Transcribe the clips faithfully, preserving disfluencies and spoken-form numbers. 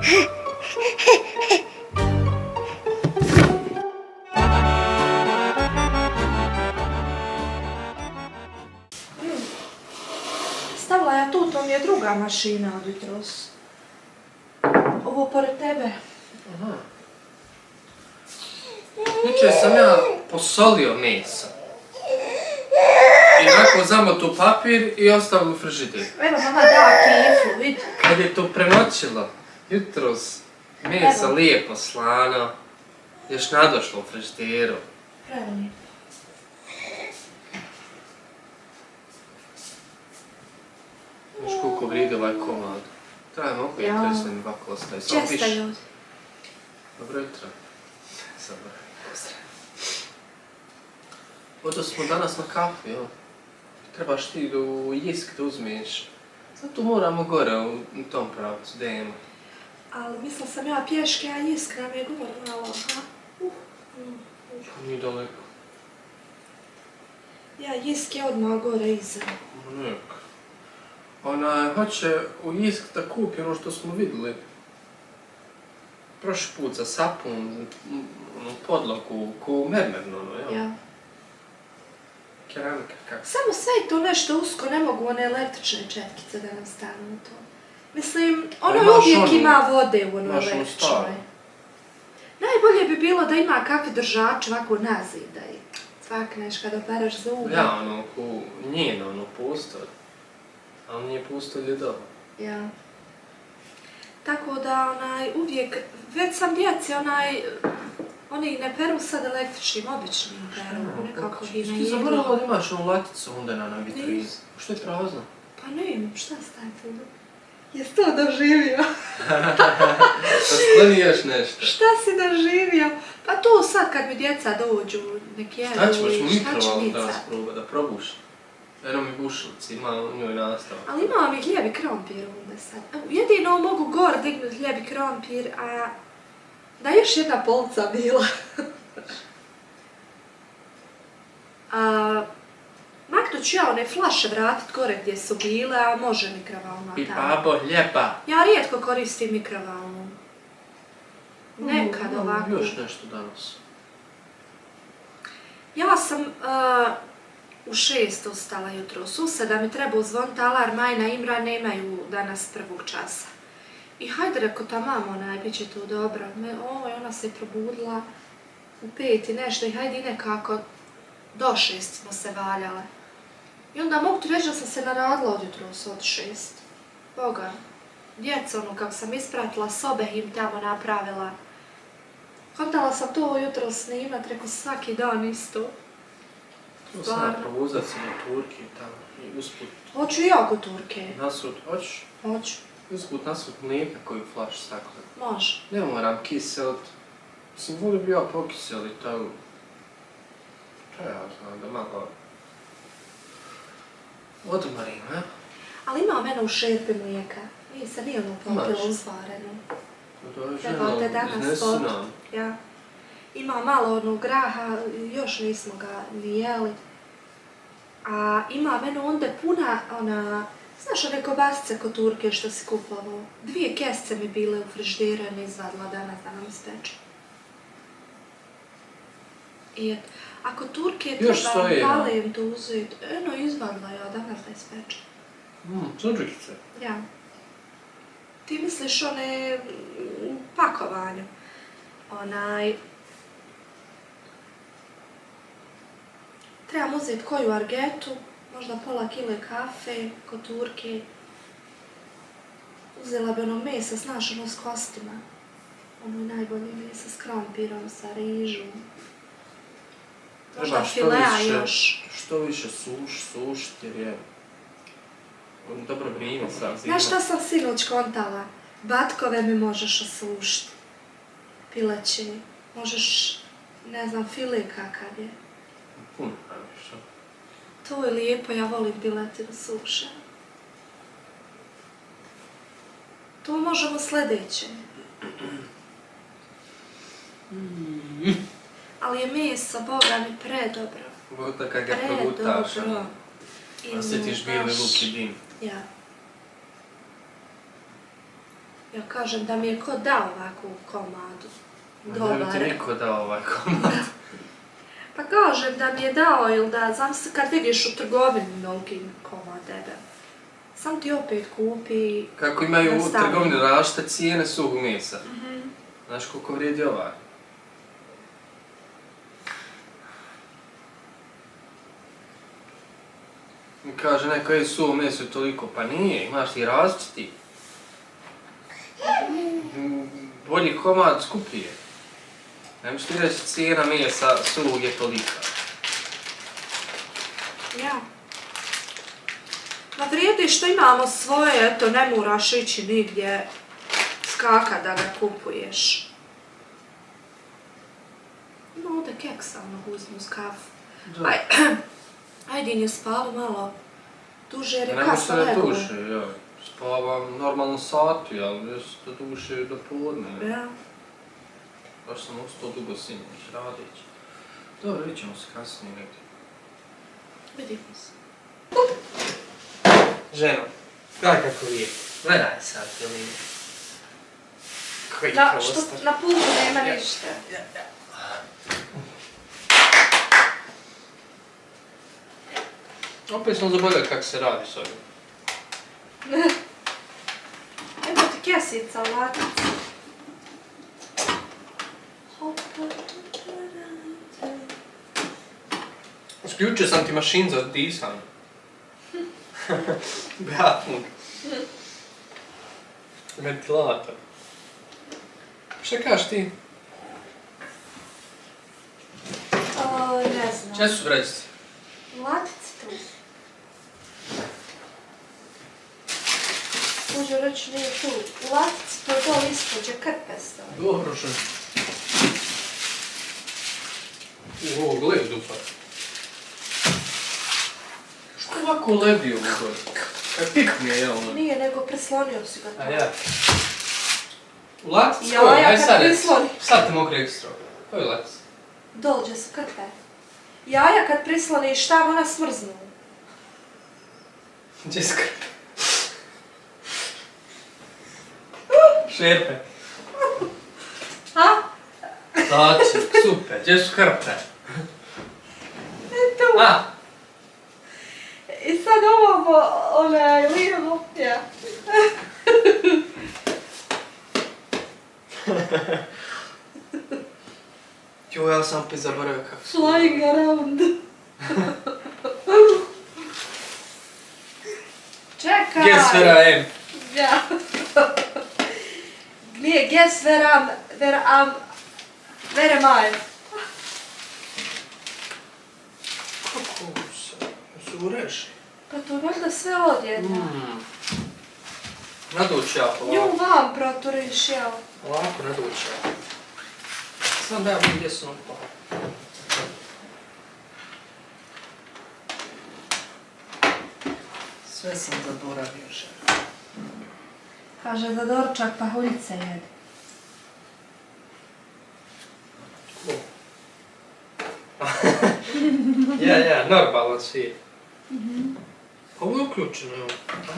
Stavila ja tu, to mi je druga mašina od jutros. Ovo pored tebe. Aha. Jučer sam ja posolio meso. I onako zamotu papir i ostavio u frižider. Evo mama da kifu, vidi. Kad je to premočilo, jutros meso lijepo slano, još nadošlo u frižideru. Prevni. Viš koliko vrijedi ovaj komad. Traje mogu i kreslim ovako ostaje. Česta ljudi. Dobro jutro. Samo pozdrav. Odo smo danas na kafu, jel? Trebaš ti u Jisk da uzmeš. Zato moramo gore u tom pravcu, da ima. Ali mislila sam ja pješke, a Jisk nam je gore malo, ha? Uh, uh, uh. Nije daleko. Ja, Jisk je odmah gore iza. Nek. Ona hoće u Jisk da kupi ono što smo vidjeli. Prošli put za sapun, onu podlogu, ko mermerno, ono, jel? Ja. Keramika, kako? Samo sve je to nešto usko, ne mogu one električne četkice da nam stanu u to. Mislim, ono uvijek ima vode u onoj električnoj. Najbolje bi bilo da ima kakvi držač ovako nazidaj. Cvakneš kada operaš zube. Ja, ono, ko njeno, ono, postolj. Ali nije postolj doma. Ja. Tako da, onaj, uvijek, već sam djeci, onaj, oni ne peru sad električnim, običnim peru, nekako bi ne jedlo. Ti zaboravila da imaš onu laticu onda na vitrini. Što je prazno? Pa ne imam, šta staje tu? Jesi to doživio? Pa skloni još nešto. Šta si doživio? Pa tu sad kad mi djeca dođu, nek jedu i šta će Šta ćemo mikrovalu nica? danas proba, da probuš? Eno mi bušilici, ima u njoj nastavak. Ali imamo mi hljebi krompir ovdje sad. Jedino mogu gor dignut hljebi krompir, a da je još jedna polica bila. A, maknut ću ja one flaše vratit gore gdje su bile, a može mikrovalna tamo. I babo hljeba. Ja rijetko koristim mikrovalnu. Nekad Mm, ovako. Još nešto danas. Ja sam uh, u šest ustala jutros. U sedam mi treba uzvoniti alarm, Majna Imra nemaju danas prvog časa. I hajde, reko, ta mama, onaj, bit će to dobro. Oj, ona se probudila u pet i nešto i hajde i nekako do šest smo se valjale. I onda mogu ti reći da sam se naradila od jutros od šest. Boga, djeca, ono, kako sam ispratila sobe im tamo napravila. Hotela sam to jutro snimat, reko, svaki dan isto. Tu sam provuzat se do Turke tamo i usput... Hoću i ja kod Turke. Nasut, hoćeš? Hoću. Usput nasut mlijeka koju flaš stakle. Može. Ne moram kiselit. Mislim, volio bi ja pokiselit to. Šta ja znam, da malo... odmarim, a? Ali ima mene u šerpi mlijeka. Nisam nije ono popila uzvareno. Treba te danas popiti. Ja. Ima malo onog graha, još nismo ga ni jeli. A ima mene onda puna ona... Znaš one kobasice kod Turke što si kupovao? Dvije kesce mi bile u frižideru i ne izvadila danas da nam ispeče. I et, ako Turke treba palim tu uzeti, eno izvadila ja danas da ispeče. Mmm, suđikice. Ja. Ti misliš one u pakovanju. Onaj... Trebam uzeti koju argetu, možda pola kile kafe, kod Turke. Uzela bi ono mesa, znaš, ono s kostima. Ono je najbolje mesa s krompirom, sa rižom. Možda filea još. Što više suš, sušt, jer je dobro vrijeme sad zima. Znaš što sam sinoć kontala? Batkove mi možeš osušiti. Pileće. Možeš, ne znam, file kakav je. Puno praviš, a? To je lijepo, ja volim piletinu sušenu. To možemo sljedeće. Ali je meso, Boga mi, predobro. Voda kad ga progutaš, osjetiš bijeli luk i dim. Ja. Ja kažem da mi je ko dao ovakvu komadu. Dobar. Ne bi ti niko dao ovaj komad. Pa kažem da mi je dao ili da, znam se kad vidiš u trgovini noliki komad debel. Sam ti opet kupi... Kako imaju u trgovini različite cijene suhog mesa. Znaš koliko vrijedi ovaj? Mi kaže neko je suho meso i toliko, pa nije, imaš ti različiti. Bolji komad skuplji. Ne možeš ti reći cijena mesa suhog je tolika. Ja. Ma vrijedi što imamo svoje, eto, ne moraš ići nigdje skaka da ga kupuješ. Ima ovdje keksa, ono, uzmu uz kafu. Aj, Ajdin je spalo malo duže jer je kasno legao. Ne može se duše, ja. Spavam normalno satu, jel, da duše do podne. Ja. Baš sam ustao dugo sinoć radići. Dobro, vidit ćemo se kasnije negdje. Vidimo se. Ženo, gledaj kako je. Gledaj sad, jel ima. Koji Na, prostor. što na putu nema ništa. Ja, ja. Opet sam zaboravio kako se radi s ovim. Evo ti kesica u latici. Isključio sam ti mašin za disanje. Beatmug. Ventilator. Šta kažeš ti? O, ne znam. Če su vrećice? U latici tu. Može reći nije tu. U latici to je dole ispod, je krpe stavio. Dobro što. Ovo, gledaj dupar. Što ovako lebi ovo gore? Kaj pik mi je, jel? Nije, nego preslonio si ga to. A ja. U latici Ja, koji? ja Aj kad sad reci. prisloni. Sad te mogu ekstra. Koji je latici? Dođe se krpe. Jaja kad prisloniš šta, ona smrznu. Gdje su krpe? Šerpe. Ha? Znači, super, gdje su krpe? E tu. A, I sad ovamo, onaj, lijevo, ja. jo, ja sam opet zaboravio kako su. Flying around. Čekaj. Guess where I am. Ja. Nije, guess where am, where am, where am I? Kako se, su reši? Pa to je valjda sve odjedno. Mm. Nadući ja polako. Nju vam proturiš, jel? Polako nadući ja. Znam da ja vidim gdje sam upao. Sve sam zaboravio žena. Kaže za doručak pahuljice jede. Ko? ja, ja, normalan svijet. Mhm. Ovo je uključeno, evo.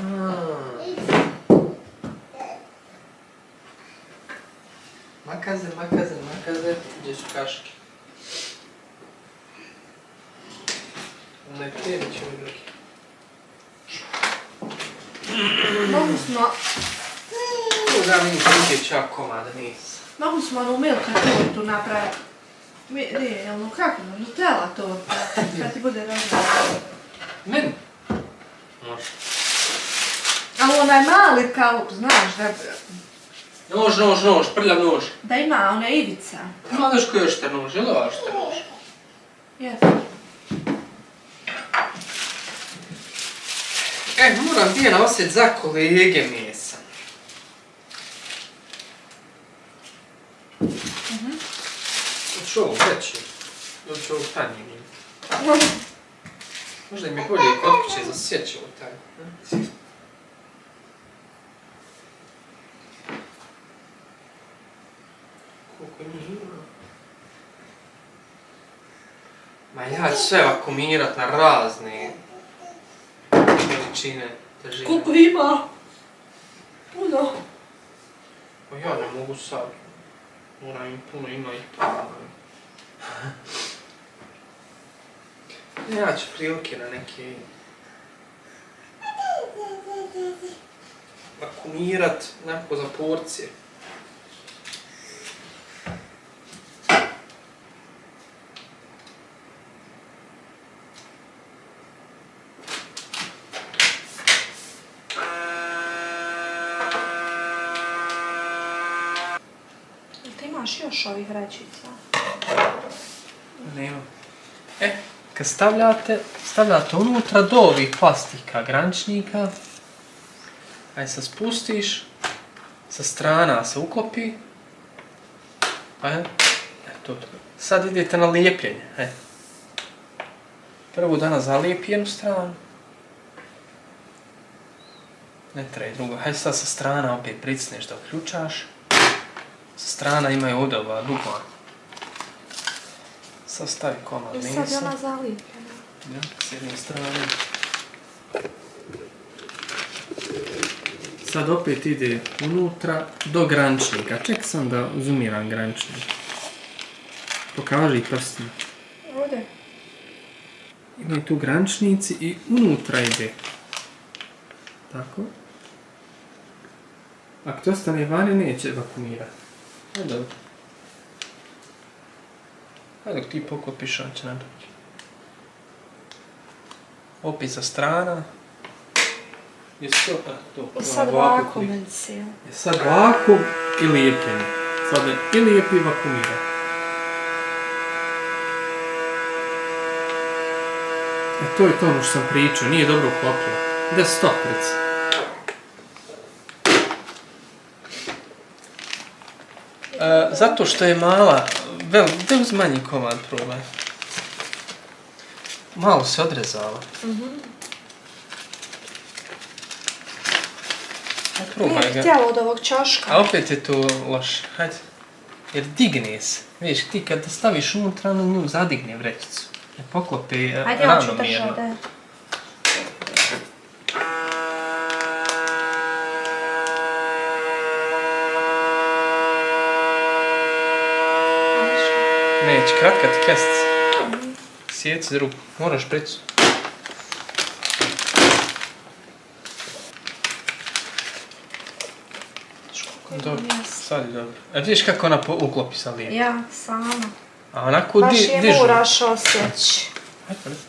Makaze, makaze, makaze. Gdje su kaške? Ne tebi ćemo igrati. Mogu smo, Tu da vidim kolike čak komada nisa. mogu smo onu milka tortu napraviti. Mi, nije, ono kako, Nutella torta, kad ti bude rođena. Meni? Može. Ali onaj mali kalup, znaš, da, Nož, nož, nož, prljav nož. da ima one ivica. Ima daš koji još te nož, jel ovaš te nož? Jes. E, moram ti na osjet za kolege mesa. Mhm. Hoću ovo veći, ili ću ovo tanji. Možda im je bolje kod kuće za sjeću ovo tanji. Koliko njih ima? Ma ja ću sve vakuumirat na razne veličine, težine. Koliko ima? Puno. Ja ne mogu sad. Moram im puno ima i plana. Ja ću prilike na neke... vakumirat, nekako za porcije. Ti imaš još ovih vrećica? Nema. E, kad stavljate, stavljate unutra do ovih plastika grančnika. Aj se spustiš, sa strana se uklopi. Aj, e, to, to. Sad idete na lijepljenje. E. Prvo da zalijepi jednu stranu. Ne treba drugo. Hajde sad sa strana opet pricneš da uključaš. Sa strana imaju ovdje ova dugla. Sad stavi komad mesa. I sad je ona zalijepljena. Ja, s jedne strane. Sad opet ide unutra do grančnika. Ček sam da zoomiram grančnik. Pokaži prstima. Ovdje. Imaju tu grančnici i unutra ide. Tako. Ako to ostane vani, neće vakumirati. Ajde dobro. Ajde dok ti poklopiš, on će nadoći. Opet sa strana. Jesi to tako? I sad vakumencija. Je sad vakum i lijepljenje. Sad je i lijepi i vakumira. E to je to ono što sam pričao, nije dobro uklopilo. Gdje stop reci? E, zato što je mala, vel, gdje uz manji komad probaj? Malo se odrezala. Mhm. Probaj Nije ga. htjela od ovog čoška. A opet je to loše, hajde. Jer digne se. Vidiš, ti kad staviš unutra, ono nju zadigne vrećicu. Ne poklopi Hajde, ja ću ravnomjerno. držati, da. Neće, kratka ti kestica. Sjeci ruku, moraš pricu. Dobro, sad je dobro. A vidiš kako ona po- uklopi sa lijepo? Ja, sama. A onako Baš di, je dižu. moraš osjeći. Ajde, ajde.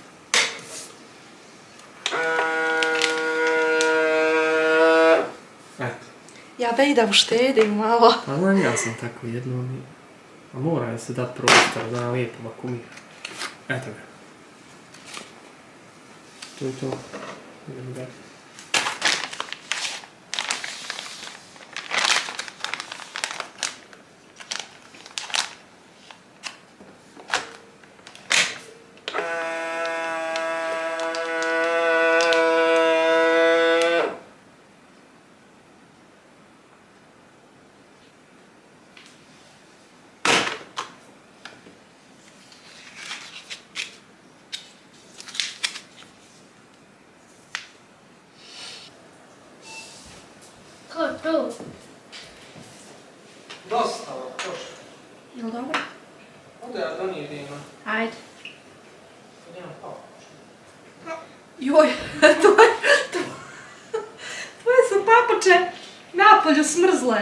Ajde. Ja da idem štedim malo. Pa znam, ja sam tako jednom. A mora se dati prostor da nam lijepo vakumira. Eto ga. To je to. Idemo dalje. Ko to? Dosta, prošlo. Jel dobro? Onda ja donijem ima. Ajde. Idemo pa. Joj, to je... to- Tvoje su papuče napolju smrzle.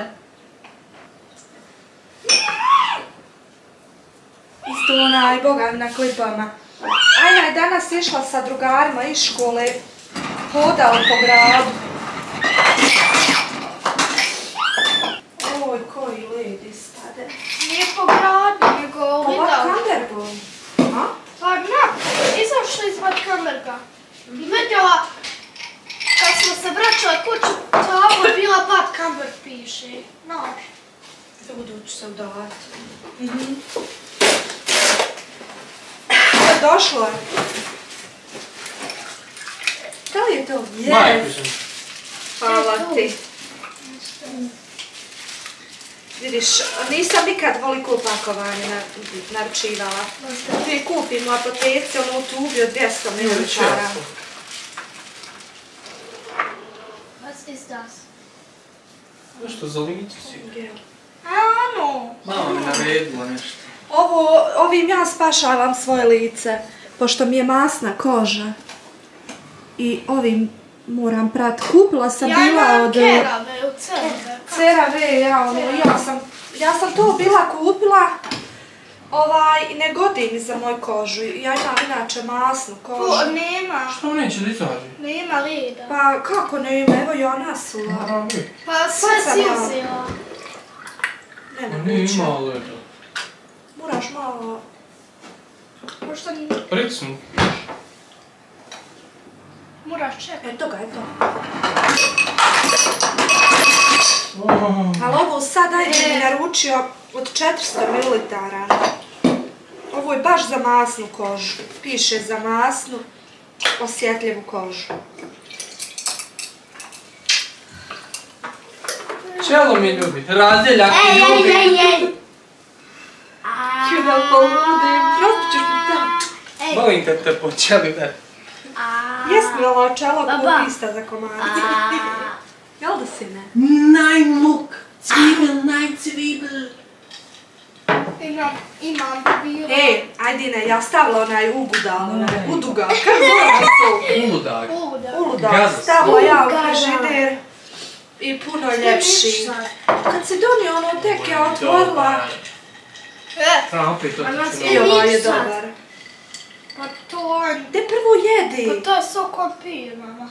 Isto onaj Bogan na klipama. Ajna je danas išla sa drugarima iz škole, hodao po gradu. Oj, koji led istade. Nije po gradu, nego Pa ovdje. Vatkanderbom. A? Pa na, izašli iz Vatkanderga. I vidjela, kad smo se vraćali kuću, tamo je bila Vatkanderg piše. Znaš. Budu ću se udavati. Mhm. Došlo je. Da li je to? Majku Yes. sam. Hvala ti. Vidiš, nisam nikad voliko pakovanje na- naručivala. Ti kupim u apoteci, ono u tubi od dvjesto mililitara. Was ist das? Nešto za lice si. Gel. naredila nešto. Ovo, ovim ja spašavam svoje lice, pošto mi je masna koža. I ovim moram prat. Kupila sam Ja bila imam od... kerave u cerave. Cerave, ja, ono, ja sam, ja sam to bila kupila, ovaj, ne godi mi za moju kožu. Ja imam inače masnu kožu. Ko, nema. Što neće da izađe? Nema leda. Pa kako ne ima, evo ja nasula. Aha, vi. Pa sve Sad si sam ja. uzela. Ne, Ma ne, nije neću. imao leda. Moraš malo... Možda Pricnu. moraš čekati. Eto ga, eto. Oh. Ali ovo sad ajde mi naručio od četiristo mililitara. Ovo je baš za masnu kožu. Piše za masnu, osjetljivu kožu. Čelo mi ljubi, razdjeljak mi ljubi. ej! Ju da poludim, prosto ćeš mi tam. Molim te te po čeli da. Jes mi ovo čelo Baba. kupista za komadice. Jel da si ne? Nein Muck, Zwiebel, nein Zwiebel. Imam, imam bilo. Ej, ajdine, ja stavila onaj ugudal, onaj udugal. Kako zove su? Uludak. Uda. Uludal, Gaza. stavila ja u Gaza. frižider. I puno ljepši. Kad se donio ono tek ja otvorila. E, A, opet to A nas ću I je- ovaj je Sad. dobar. pa to... De prvo jedi. Pa to je sok od pirana.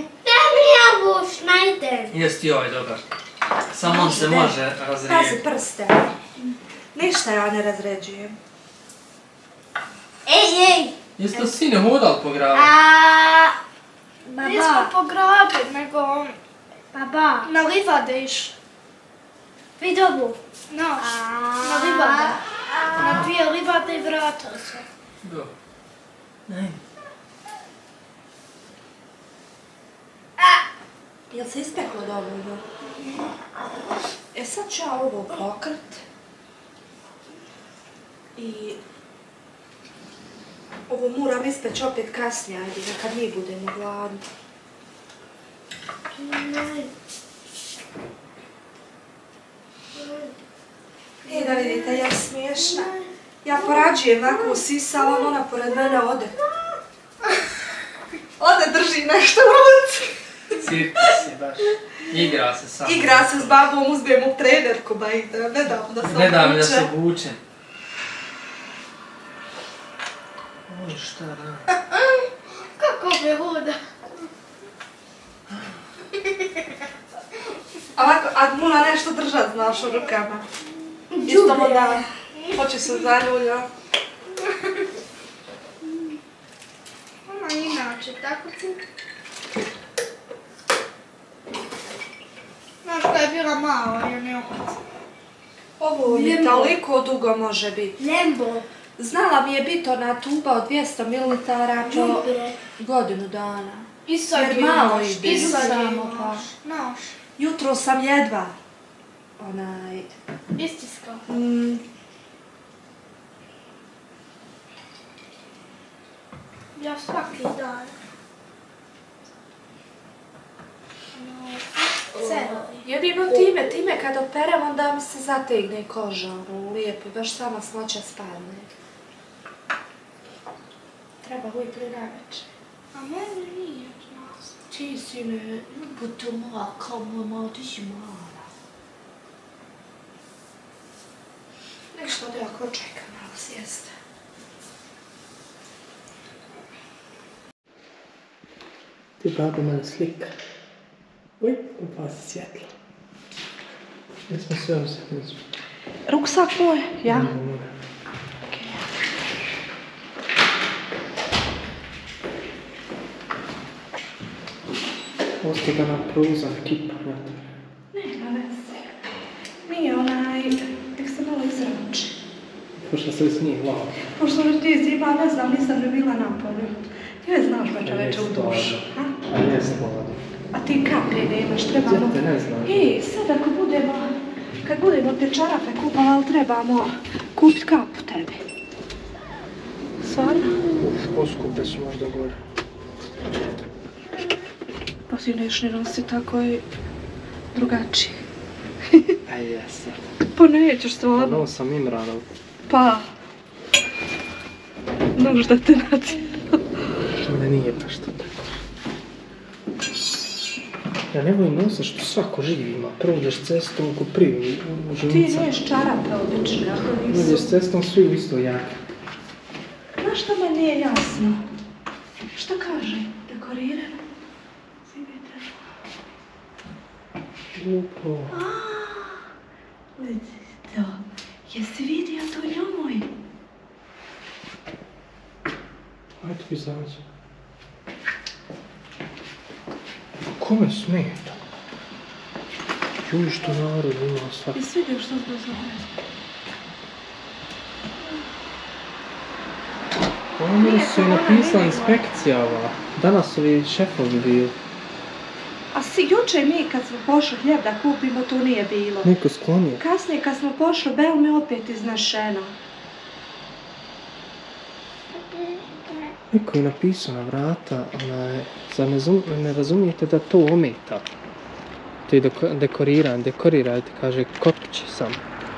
Jest i ovaj dobar. Samo on se Ne. može Pazi razrijeti. prste. Ništa ja ne razređujem. Ej, ej! Jesi to sine hodal po gradu? A, Nismo baba, po gradu, nego baba, na livade iš. vidi ovu. Naš, A, na livade. Na dvije livade i vrata se. Do. Ne. Jel se ispeklo dovoljno? E sad ću ja ovo pokrt. I... Ovo moram ispeći opet kasnije, ajde, kad mi budemo gladni. E, da vidite, ja smiješna. Ja porađujem ovako usisala, ona pored mene ode. Ode drži nešto u ruci. Cirkus je baš. Igra se samo. Igra se s babom, uzbijem u trenerku, ba ih da ne dam da se Ne da mi da obuče. se obučem. Oj, šta da? Kako bi huda. Ovako, a mora nešto držat, znaš, u rukama. Isto onda, hoće se zaljulja. Ona inače, tako ti. Znaš kada je bila mala, ja ne opet. Ovo mi Lembo. toliko dugo može biti. Lembo, Znala mi je biti ona tuba od dvjesto mililitara po džubre. godinu dana. I sad Jer je malo naš, ide, i sad je samo pa. naš. Naš, Jutro sam jedva. Onaj... istiskao. Mm, Ja svaki dan. Cerovi. jedino time, time kad operem onda mi se zategne koža, ono, lijepo, baš sama snoća spadne. Treba ujutro i navečer. A meni nije nas. Ti si ne, ljuboto moja, kao moja mala, ti si mala. Nešto da ako čeka malo sjesta. Ti baba mene slika. Uj, upasi svjetlo. Jesmo sve u sekvencu. Ruksak moj, ja? Ostaje nam prozor, kipa. Nema veze. Nije onaj, tek se malo izrači. Pošto se snije glavu. Pošto već ti zima, ne znam, nisam ne bila na polju. Ti već znaš večer večer u dušu. a? A jes voda. A ti kape nemaš, trebamo... Djete ne znaš. Ej, sad ako budemo, kad budemo te čarape kupali, ali trebamo kupit kapu tebi. Stvarno? Uf, poskupe su možda gore. Pa ti neš ne nosi tako i drugačije. A jesi. Pa nećeš stvarno. Ono sam Imranom. Pa. Nužda te natjela. Ne, nije baš to tako. Ja ne volim nosa što svako živi ima. Prođeš cestom ko prvi u žinca. Ti neš čarape obične, ako nisu. Prođeš cestom svi u isto jaka. Znaš što me nije jasno? Šta kaže? Dekorirano? Vidite. Lupo. Aaaa, vidi to. Jesi vidio to njomoj? Ajde tu izađe. Kome smeta? Juj što narod ima svaki. Jesi vidio što smo zove? Ono su je napisala inspekcija ova. Danas ovi šefovi bili. A si juče mi kad smo pošli hljeb da kupimo, to nije bilo. Neko sklonio. Kasnije kad smo pošli, bel mi opet iznešeno. Neko je napisao na vrata, onaj, zar ne, zum, ne razumijete da to ometa? To je deko, dekoriran, dekorirajte, kaže, kopići sam.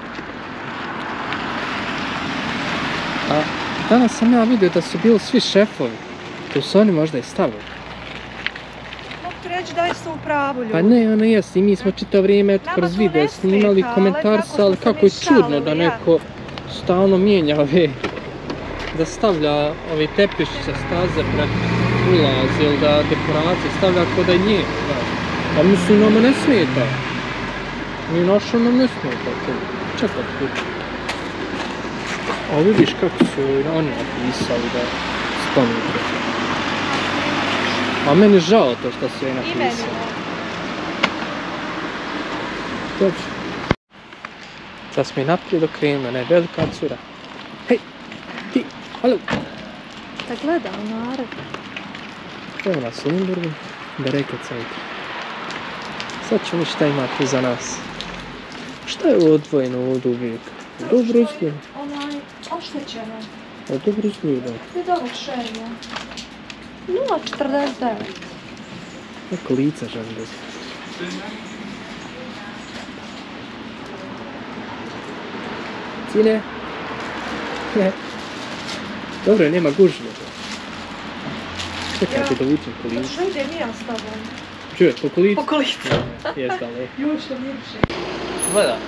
A danas sam ja vidio da su bili svi šefovi. To su oni možda i stavili. Mogu ti reći da su u pravu ljudi. Pa ne, ono jesi, mi smo čito vrijeme eto, Nama kroz to video ne snimali, smeta, komentarisali, ali kako kako je smo se mi čudno da šalili, ja. neko stalno mijenja ove, da stavlja ove tepišće staze pred ulaz ili da dekoracije stavlja kao da je nje. Pa mislim, nama ne smeta. Mi našo nam ne smeta to. Čekaj tu. A vidiš kako su oni napisali da sklonite. A meni žao to što su je napisali. Dobro. Sad smo i naprijed okrenuli, ne, velika cura. Hej, ti, alo. Da gleda u narod. Evo nas u Limburgu, Bereket centar. Sad ćemo šta ima tu za nas. Šta je ovo odvojeno ovdje uvijek? Dobro izgleda. Onaj, oštećeno. A dobro izgleda. Vidi ovog šerija. nula četrdeset devet. Neko lica želim da znam. Cine? Ne. Dobro je, nema gužve. Čekajte da uđem po licu. Što ide nije s tobom? Čuje, po kolicu? Po kolicu. Jes, da li? Još što ljepše. Gleda.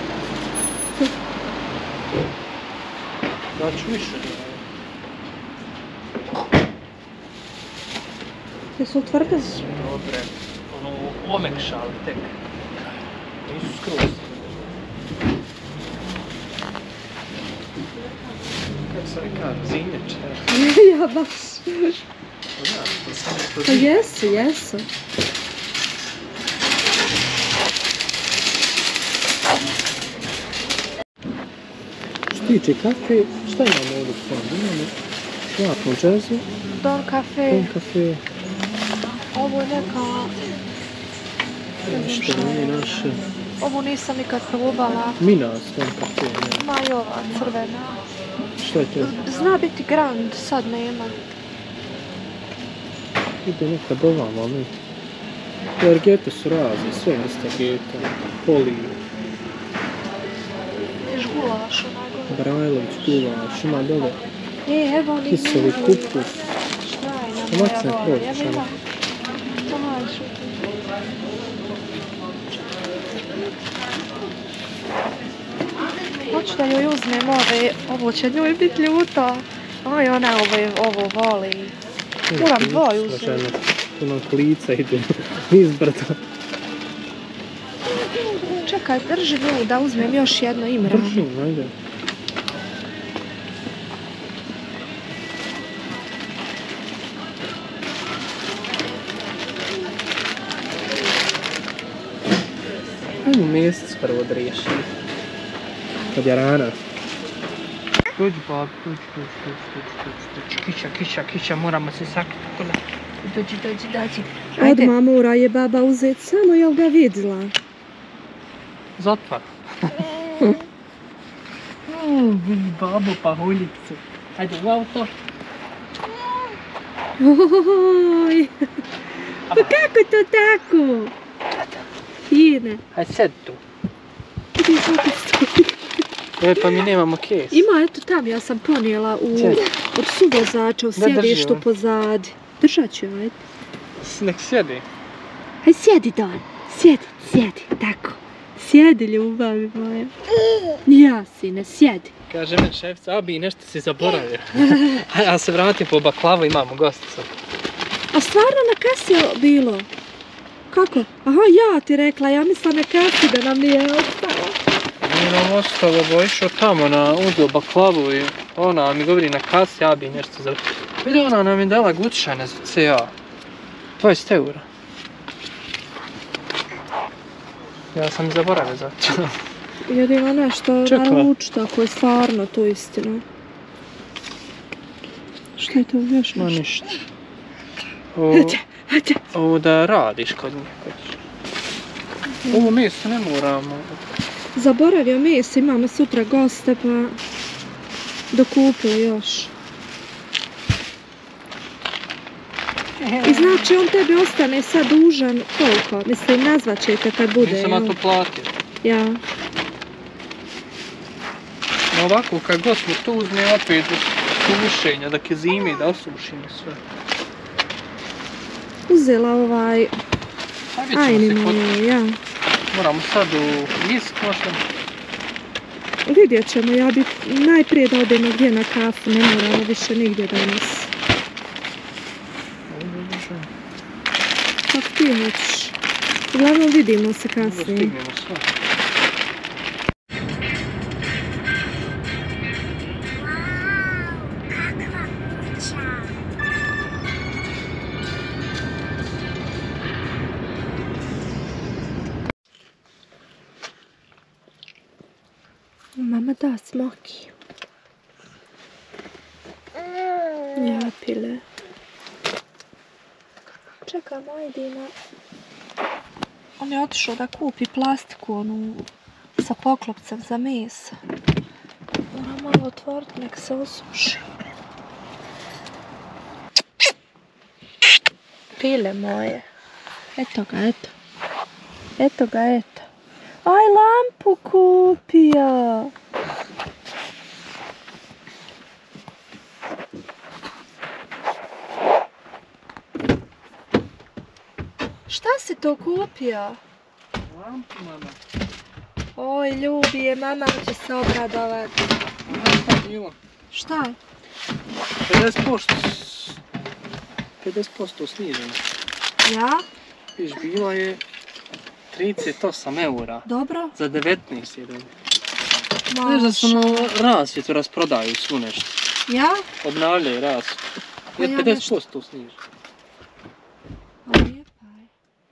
Znači više. Jesu tvrde? Dobre, ono omekšali tek. Nisu skroz. Kako se rekao, zinječe. Ja baš. Da, to samo to Pa jesu, jesu. Što tiče kafe, šta imamo ovdje s tom? Imamo šlapnu džezu, Don kafe. ton kafe, Ovo je neka... nešto nije naše. Ovo nisam nikad probala. Minas, ton kafe, ne. Ma i ova crvena. Šta je to? Zna biti Grand, sad nema. Ide nekad ovamo, ali ne. Jer gete su razne, sve vrste geta, poli, Viš gulaš onaj gore. Brajlović, gulaš, ima dole. E, evo oni Kisovi kupus. Šta je nam Ovak se moja vola? prođeš, Evo ono. ima. Daj, šuti. Hoću da joj uzmem ove, ovo će njoj biti ljuta. Aj, ona ovo, ovo voli. Moram dvoje uzeti. Tu nam lica idu iz brda. Čekaj, drži nju da uzmem još jedno Imran. Držim, ajde. Ajmo mjesec prvo da riješim. Kad je rana. Dođi bab, dođi, dođi, dođi, dođi, dođi. Kiša, kiša, kiša, moramo se sakriti. Dođi, dođi, dođi. Odmah mora je baba uzeti samo, jel ga vidjela? Zatvor. Babo pa huljicu. Ajde u auto. Oj, pa kako to tako? Fine. Ajde sed tu. Gdje sam opet stoji? E, pa mi nemamo kes. Ima, eto tam, ja sam ponijela u, od suvozača u Da, drži sjedištu on. pozadi. Držat ću, ajde. Nek sjedi. Haj, sjedi, Don. Sjedi, sjedi, tako. Sjedi, ljubavi moja. Ja, sine, sjedi. Kaže me šefica, abi, nešto si zaboravio. A ja se vratim po baklavu, imamo gosta sad. A stvarno na kasi je bilo? Kako? Aha, ja ti rekla, ja mislim na kasi da nam nije ostalo. Nije nam ostalo, bo išao tamo na uzeo baklavu i ona mi govori na kasi, abi, nešto zaboravio. Vidi, ona nam je dala gutšane za C A. dvadeset eura. Ja sam i zaboravio za to. Jedino nešto Čekaj. naručiti, ako je stvarno to istina. Šta je to još Ma nešto? ništa. O, Hađe, hađe. ovo da radiš kod njih. Ovo mjesto ne moramo. Zaboravio mes, imamo sutra goste, pa dokupio još. I znači on tebi ostane sad dužan koliko? Mislim, nazvat ćete kad bude, Nisam ja jel? to platio. Ja. No ovako, kad god smo tu uzme opet do sušenja, da ke zimi, da osušimo sve. Uzela ovaj A vidjet ćemo ajni se kod... moje, ja. Moramo sad u Visk možda. Vidjet ćemo, ja bi najprije da odemo gdje na kafu, ne moramo više nigdje danas. Kako ti hoćeš? Uglavnom vidimo se Da kasnije. stignemo sve. Mama da smoki. Ja, pile. Čekam, Ajdina. On je otišao da kupi plastiku, onu, sa poklopcem za meso. Moram malo otvoriti, nek se osuši. Pile moje. Eto ga, eto. Eto ga, eto. Aj, lampu kupio. Šta si to kupio? Lampu, mama. Oj, ljubi je, mama će se obradovati. Šta je bilo? Šta? pedeset posto. pedeset posto sniženo. Ja? Viš, bila je trideset osam eura. Dobro? Za devetnaest je dobro. Znaš da su ono rasvjetu rasprodaju svu nešto. Ja? Obnavljaju rasvjetu. Pa Je ja pedeset nešto- posto sniženo. Lijepa je.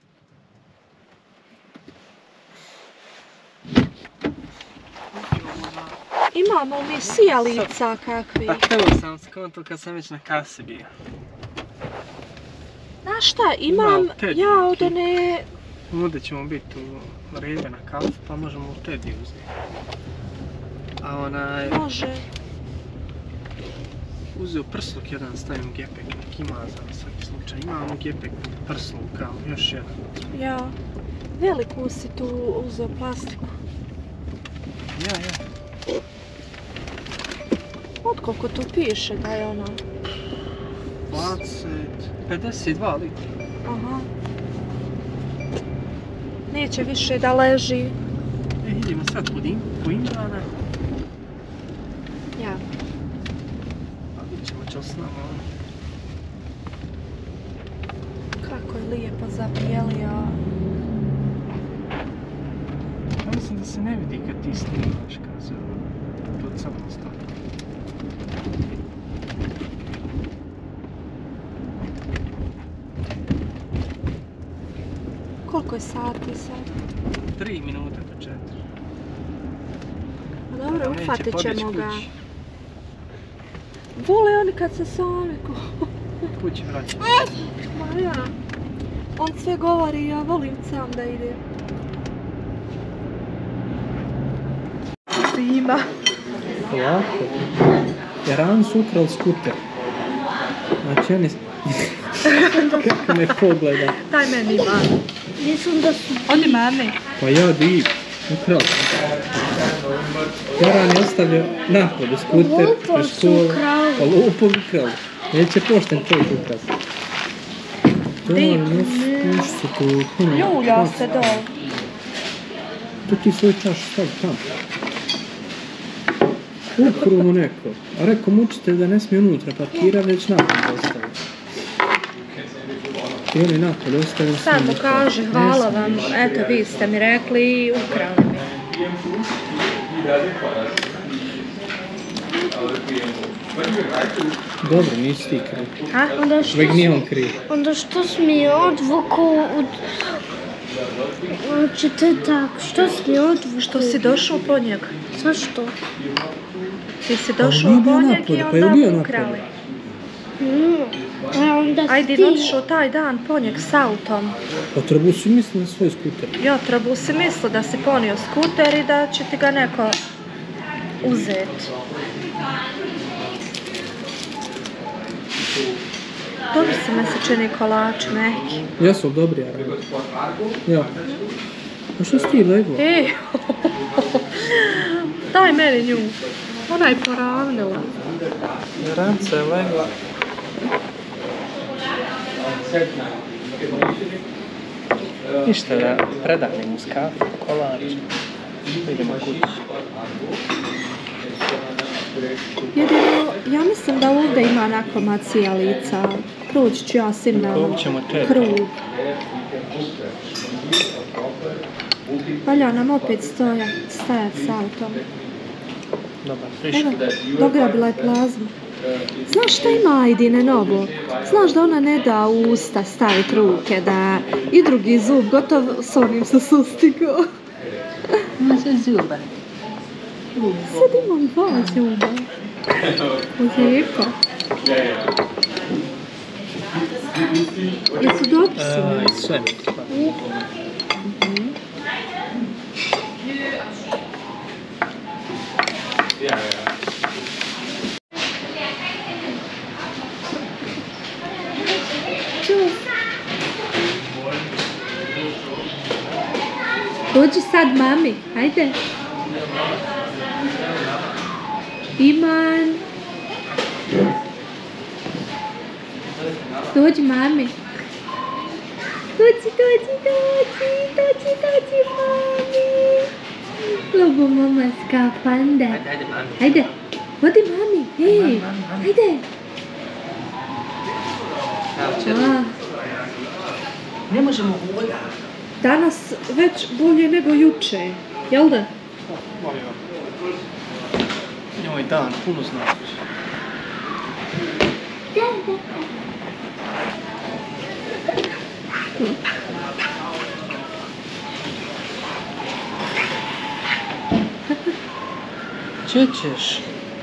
Imamo mi sijalica kakvi. Pa htio sam skonto kad sam već na kasi bio. Znaš šta, imam, Ima Teddy ja neki. od one... Ovdje ćemo biti u redu na kafu, pa možemo u Teddy uzeti. A onaj, Može. uzeo prsluk jedan, stavim gepek, nek ima za svaki slučaj. Imamo gepek, prsluk, kao još jedan. Ja. Veliku si tu uzeo plastiku. Ja, ja. Od koliko tu piše da je ono? dvadeset, pedeset dva litra. Aha. Neće više da leži. E, idemo sad pod im, po Imrana. Ja. Pa vidjet ćemo će li s nama ono. Kako je lijepo zabijelio. Ja mislim da se ne vidi kad ti snimaš, kad se pod samo stavi. Koliko je sati sad? Tri minute do četiri. Pa dobro, Neće uhvatit pobjeći ćemo ga. kući. Vole oni kad se sami ko... Kući vraća. Ma ja. On sve govori, ja volim sam da ide. Ima. Ovako. Iran su ukrali skuter. Znači oni... Kako me pogleda. Daj meni mami. Mislim da su... Odi mami. Pa ja div. Ukrao. Jaran je ostavio napolju skuter, Lupo u su školu. ukrali. Pa lupo ukrao. Neće pošten čovjek ukrati. To je nešto se tu... Ljulja se dol. Tu ti svoj čaš stavi tamo. Ukru mu neko. A rekao mu učitelj da ne smije unutra papira, već napolju ostavio. I oni napolju ostavili. Samo kaže, hvala vam, eto vi ste mi rekli i ukrali mi. Dobro, nisi ti kriv. A? Onda što, Uvijek nije on kriv. onda što si mi odvukao od... Hoćete tako, što si mi odvukao? Što si došao po njega? Zašto? Ti si Pa došao nije bio po njega napolje, i pa je onda bio mu napolje. ukrali. Mm. A onda Ajde, ti... otišao taj dan po njeg s autom. Pa trebu si misli na svoj skuter. Ja, trebu si mislio da si ponio skuter i da će ti ga neko uzeti. Dobro se me se čini kolač neki. Jesu li dobri, Jaran? Ja. A što si ti legla? E, daj meni nju. Ona je poravnila. Jaranca je legla. Ništa da predanim uz kafu, kolač. Idemo kući. Jedino, ja mislim da ovdje ima onako macijalica. Proći ću ja signalno Proći ćemo četiri. krug. Valja nam opet stoja, stajat s autom. Dobar, Evo, prišli. dograbila je plazmu. Znaš šta ima Ajdine novo? Znaš da ona ne da u usta staviti ruke, da i drugi zub gotov s onim se sustigao. Ima se zuba. Sad imam dva zuba. Lijepo. Jesu dobri Aj, su? sve. Dođi sad mami, ajde. Iman. Dođi mami. Dođi, dođi, dođi, dođi, dođi mami. Lobo mama skafanda. Ajde, ajde, mami. Ajde, vodi mami, ej, ajde. Ah, Ne možemo voda. danas već bolje nego juče, jel da? Molim vam. Njoj dan, puno znači. Če ćeš?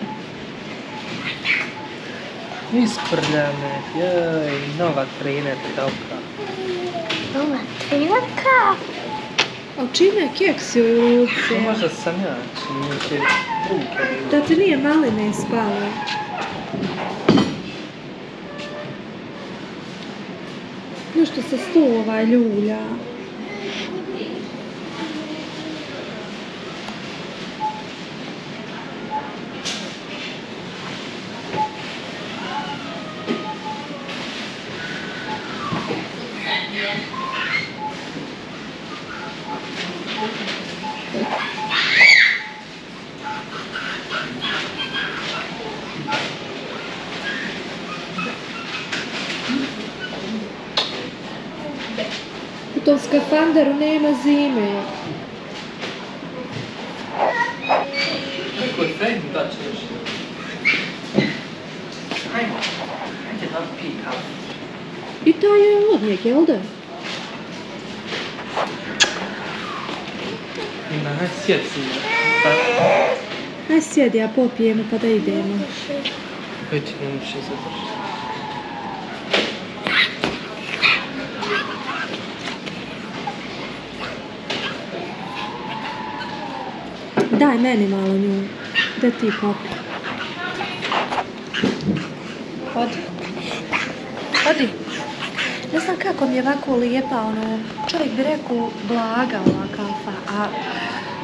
Isprljane, jaj, nova trenerka. Ova trinaka. A čime je keks joj u To ruci? možda sam ja, čini mi će ruke. Da ti nije maline ispalo. Nešto se sto ovaj ljulja. U tom skafanderu nema zime. Kako je Fred da ćeš? Ajmo, ajde da pij kafu. I to je od njeg, jel da? Ima, hajde sjed si. Aj sjedi, a popijemo pa da idemo. Već ne može zadržati. Daj meni malo nju. Da ti popi. Odi. Odi. Ne znam kako mi je ovako lijepa, ono, čovjek bi rekao blaga ova kafa, a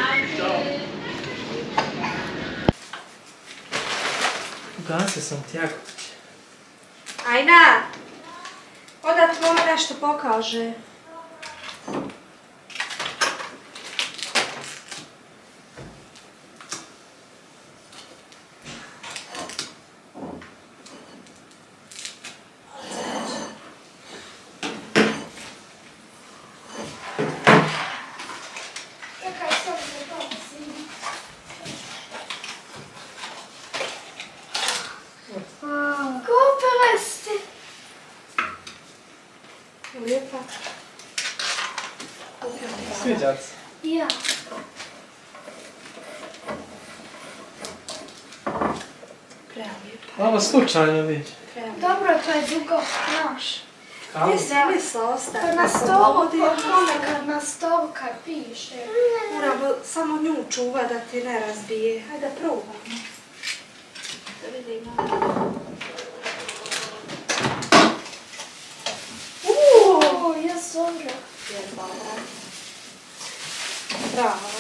Ugasio sam ti Jaković. Ajna! Oda ti mama nešto pokaže. Kupila si. Lijepa. Sviđa se. Ja. Prelijepa. Ovo slučajno vidiš. Dobro, to je dugo, znaš. Kako? Ti si mislila ostaviti. Kad na stolu, kad na stolu kad piše. Moramo samo nju čuva da ti ne razbije. Hajde probamo. Da vidimo. Uuu, ja zora. Je dobro. Bravo.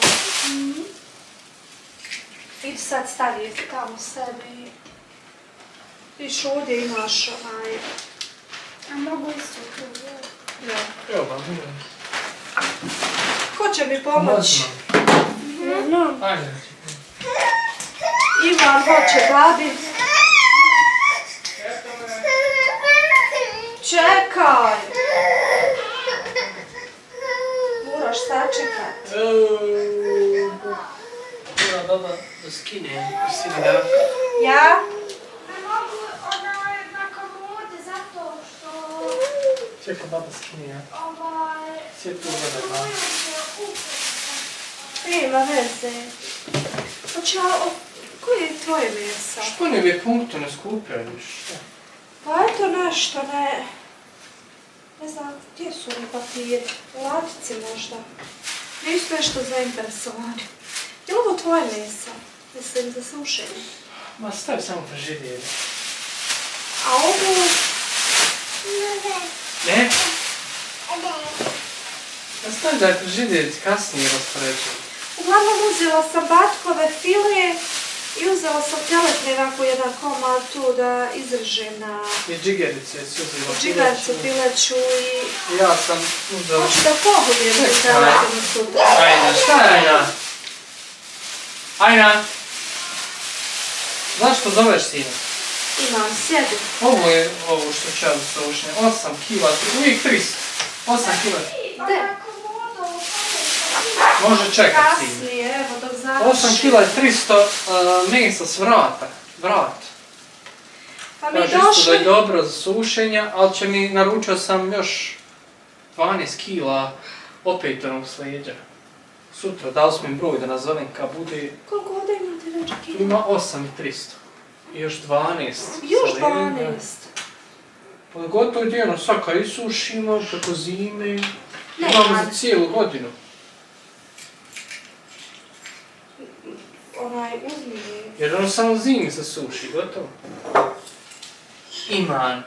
Idi sad stavi tamo sebi. Viš ovdje imaš onaj... A mogu isto tu. Evo vam, vidim. Ko će mi pomoći? No. Ajde. Ivan hoće babi. Čekaj! Moraš sačekat. Mora baba da skine, sini da. Ja? Ne mogu onaj na komode zato što Čekaj, baba skine, ja. ovaj... Sve tu voda, ba. Nema veze. Hoće ja... Koje je tvoje mjesa? Što ne bi punktu ne skupljaju, šta? Pa eto nešto, ne... Ne znam, gdje su oni papiri? U latici možda. Nisu nešto zainteresovani. Je li ovo tvoje mjesa? Mislim, za sušenje. Ma stavi samo frižider. A ovo... Ne? Ja stavi da je frižider kasnije raspoređen. Uglavnom uzela sam batkove file i uzela sam teletne ovako jedan komad tu da izržem na I džigerice si uzela. džigaricu, pileću i... Ja sam uzela... Hoću da pohudim tu Čekaj. teletinu sutra. Ajna, šta je Ajna? Ajna! Zašto zoveš sina? Imam, sjedi. Ovo je ovo što ću ja da slušne. osam kila, uvijek tristo. osam kila. De, Može čekat sin. kasnije, evo dok završi. osam kila i tristo uh, mesa s vrata. Vrat. Pa mi Kaže isto da je došli... dobro za sušenja, ali će mi, naručio sam još dvanaest kila opet onog sleđa. Sutra dali smo im broj da nazovem kad bude, Koliko ovdje imate reći kilo? ima osam i tristo. I još dvanaest. Još sa leđa. dvanaest. Pa gotovo idejno, svaka isušimo preko zime. Ne, Imamo ali- za cijelu godinu. Onaj, uzmi mi. Jer ono samo zimi se suši, gotovo. Iman.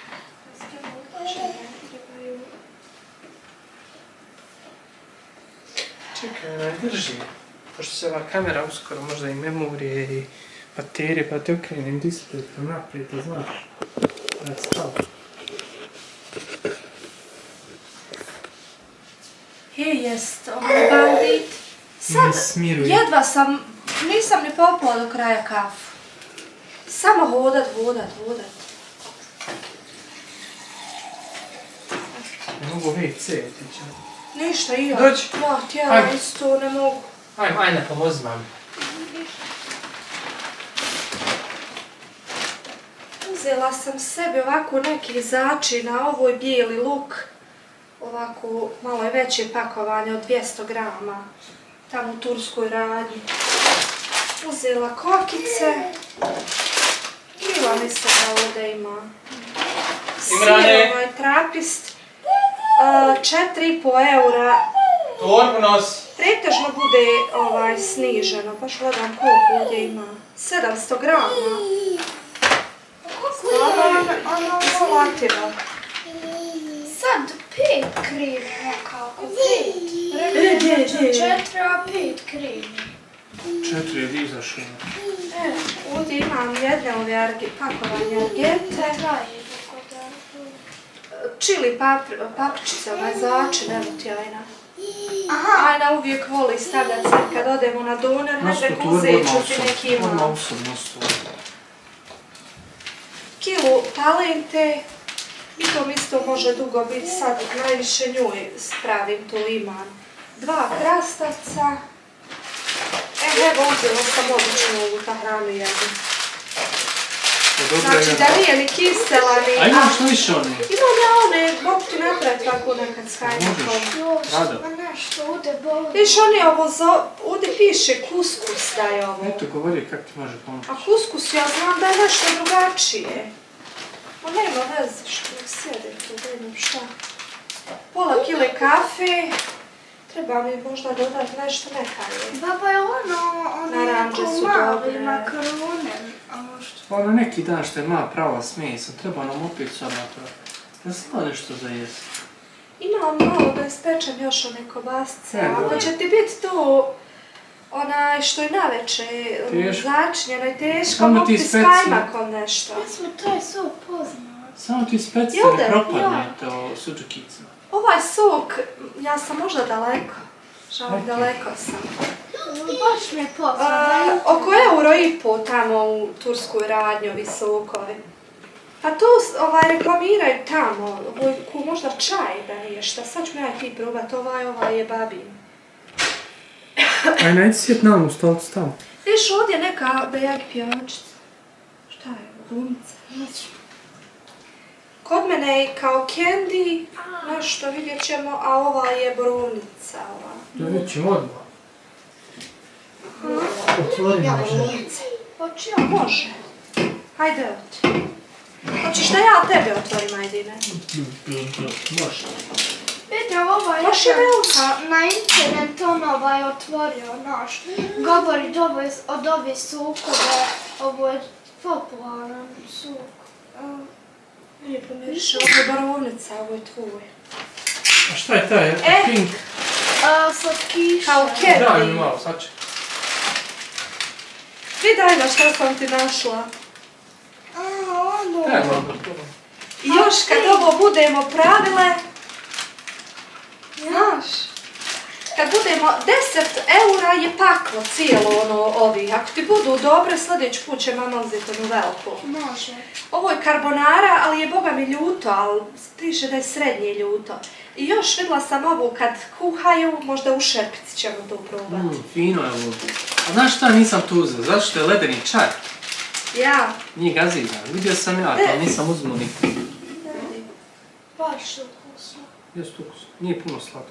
Čekaj, onaj drži. Pošto se ova kamera uskoro možda i memorije i baterije, pa ti okrenem display prema naprijed, da znaš. Da stav. Hej, jest, onaj bandit. Ne Sad, smiruj. jedva sam, nisam ni popila do kraja kafu. Samo hodat, vodat, vodat. Ne mogu ve ce otići. Ništa, i ja. Dođi. Dva tijela Ajde. isto ne mogu. Ajme, ajde, pomozi mami. Uzela sam sebi ovako neki začina, ovo je bijeli luk. Ovako, malo je veće pakovanje od dvjesto grama. Tamo u turskoj radnji. Uzela kokice. Krila mi se da ovdje ima. Imrane. Sir, ovaj trapist. Uh, četiri i po eura. Torbu nosi. Pretežno bude ovaj, sniženo, baš gledam koliko ovdje ima. sedamsto grama. Stvarno, ono, salatina. Sad pet krivi nekako, pet. Rekli je da četiri, a pet krivi. Četiri je izašao. E, ovdje imam jedne ove arge, pakovanje argete. Traje dok da... Čili papri, papričice, ovaj začin, evo ti Ajna. Aha. Ajna uvijek voli stavljati sad kad odemo na doner, ne preko uzet ću ti neki Odmah imam. osobno sto. Kilu palente, i to isto može dugo biti, sad najviše njoj spravim, to imam. Dva krastavca. E, evo uzela sam običnu ovu tahranu jednu. Znači da nije ni kisela, ni... A imaš li više one? Imam ja one, mogu ti napraviti tako nekad s hajnikom. Još, Rado. ma nešto, ude boli. Viš, on je ovo, zo... ovdje piše kuskus da je ovo. Eto, govori kak ti može pomoći. A kuskus ja znam da je nešto drugačije. Ma nema veze što nek sjede tu, da idem šta. Pola kile kafe. Treba mi možda dodati nešto nekaj. Baba je ono, ono Naranče neko su mali dobre. makarone. A možda... Pa na neki dan što je moja prava smijesa, treba nam opet sad napraviti. Da se ima nešto za jesti. Imam malo da ispečem još one kobasice. E, Ako dobro. će ti biti to onaj što je naveče, Teško. začinjeno i teško, Samo mogu ti ti s speci- kajmakom nešto. Mi smo taj sok poznali. Samo ti speci Jel da ne da? propadnete o suđukicima. Ovaj sok, ja sam možda daleko. Žalim, Ok. daleko sam. Baš mi je A, poznat. oko euro i po tamo u Turskoj radnjovi sokovi. Pa to s- ovaj, reklamiraju tamo, ovoj ku možda čaj da nije šta. Sad ću ja i ti probat, ovaj, ovaj je babin. Aj, najdi sjet nam u stolcu tamo. Viš, ovdje neka bejag pjevačica. Šta je, glumica? Kod mene je kao candy, nešto vidjet ćemo, a ova je borovnica. Ova. Da vidit ćemo odmah. Otvori Ja može. glumice. Hoće A može. Hajde oti. Hoćeš da ja tebe otvorim, ajdine? Može. Vidite, ovaj Baš je jedan velika. na internet on ovaj otvorio naš. Govori da ovo je od ove sukove, ovo je popularan suk. Um, Lijepo miriše, ovo je borovnica, ovo je tvoj. A šta je taj? E. Pink. a, slatkiša. Kao candy. Daj mi malo, sad će. Vidaj na šta sam ti našla. A, ono. Daj malo. I još kad ovo budemo pravile, znaš, kad budemo, deset eura je paklo cijelo ono ovi. Ako ti budu dobre, sljedeći put će mama uzeti onu veliku. Može. Ovo je carbonara, ali je boga mi ljuto, ali piše da je srednje ljuto. I još vidjela sam ovu kad kuhaju, možda u šerpici ćemo to probati. Mm, fino je ovo. A znaš šta nisam tu uzeo? Zato što je ledeni čaj. Ja. Nije gazizan. Vidio sam ja, ali nisam uzmao nikad. Baš ukusno. Jest ukus. Nije puno slatko.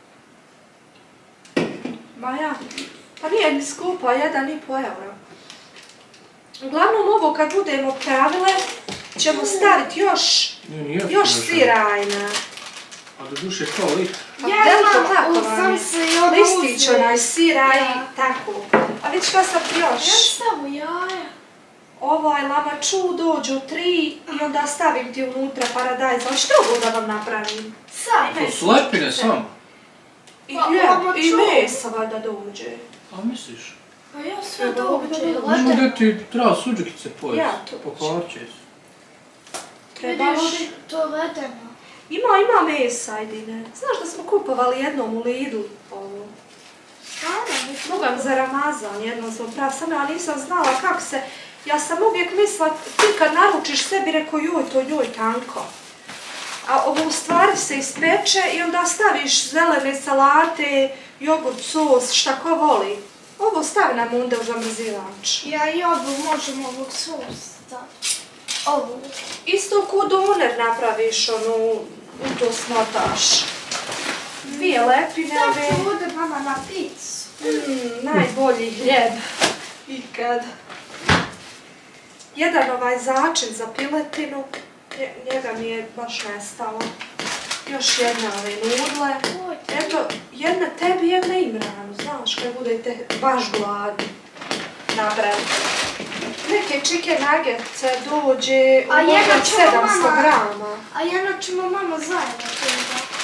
Ma ja, pa nije ni skupo, jedan i po eura. Uglavnom ovo kad budemo pravile, ćemo staviti još, Nije, nije još fino, sirajna. A do duše kao litr. Pa Ja delto imam, tako u- vam sam je. se i ono Listić uzeo. onaj sira i Ja. tako. A vidi šta sam ti Ja još? stavu jaja. Ovaj lamaču dođu tri i onda stavim ti unutra paradajz. Ali što ovo da vam napravim? Sad. Ajme. To su lepine samo. I Pa, hljeb, i lamaču. mesa valjda dođe. A misliš? Pa ja sve Treba dođe. ovo Nemo ledeno. da ti treba suđukice pojesti. Ja to Pokvarće se. Trebalo Vidiš, bi. to je ledeno. Ima, ima mesa, ajdine. Znaš da smo kupovali jednom u Lidlu ovo. Stvarno, Mogam za Ramazan, jednom smo prav, samo ja nisam znala kako se... Ja sam uvijek mislila, ti kad naručiš sebi, rekao joj, to njoj tanko. A ovo u stvari se ispeče i onda staviš zelene salate, jogurt, sos, šta ko voli. Ovo stavi nam onda u zamrzivač. Ja i ovu možemo ovog sosa. Ovu. Isto ko doner napraviš, onu, u to smotaš. Dvije lepine, Sad ove. ću ovdje mama na picu. Mm, najbolji hljeb ikad. Jedan ovaj začin za piletinu, nje- njega mi je baš nestalo. Još jedna ove nudle. Oj, Eto, jedna tebi, jedna Imranu, znaš, kad budete baš gladni. Napraviti. Neke chicken nuggetse dođe u A jedna možda ćemo sedamsto mama- grama. A jedno ćemo mama zajedno to da.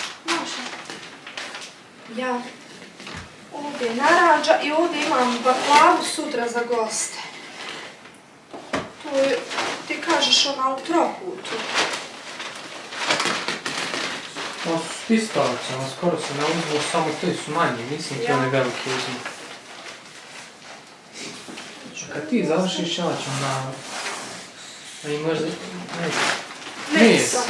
Ja. Ovdje je naranđa i ovdje imam baklavu sutra za goste. Tu je, ti kažeš ona u trokutu. Ovo su pistavci, ono skoro se ne uzmu, samo te su manje, mislim ti one velike uzmu. Kad ti završiš, ja ću na... A i možda... Ne. Meso.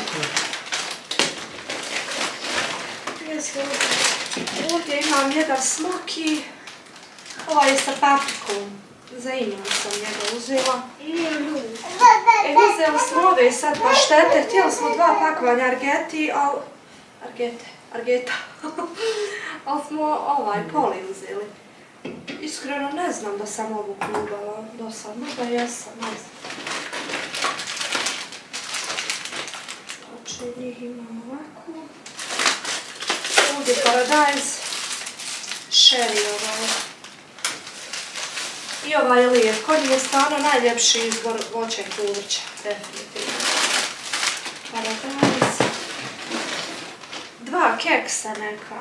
Ovdje imam jedan smoki. Ovaj je sa paprikom. Za imam sam njega uzela. E, uzeli smo ove sad paštete. Htjeli smo dva pakovanja argeti, ali... Argete, argeta. Ali smo ovaj poli uzeli. Iskreno ne znam da sam ovu klubala do sad. Možda jesam, ne znam. Znači, njih imam ovako. Ovdje paradajz. Šeri ovaj. I ovaj je lijep. Kod mi je stvarno najljepši izbor voća i povrća. Definitivno. Paradajz. Dva keksa neka.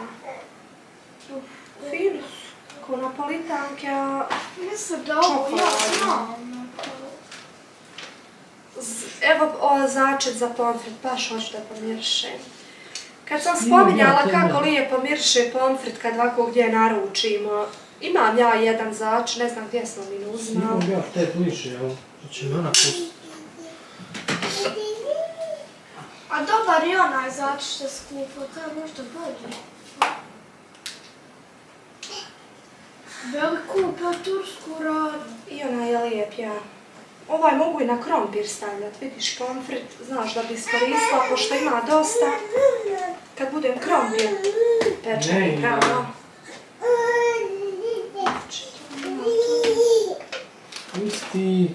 Fino su. Ko napolitanke, a Mislim da ovo ja znam. evo ovo začet za pomfrit, baš hoću da pomirišem. Kad sam spominjala kako lijepo miriše pomfrit kad ovako gdje naručimo, imam ja jedan začet, ne znam gdje smo mi uzmali. Imam ja te liše, evo, da će me ona pustiti. A dobar je onaj začet što je skupo, to je možda bolje. Veliku pa tursku radi. I onaj je lijep, ja. Ovaj mogu i na krompir stavljat, vidiš pomfrit, znaš da bi iskoristila, pošto ima dosta. Kad budem krompir pečeni, pravno. Pusti.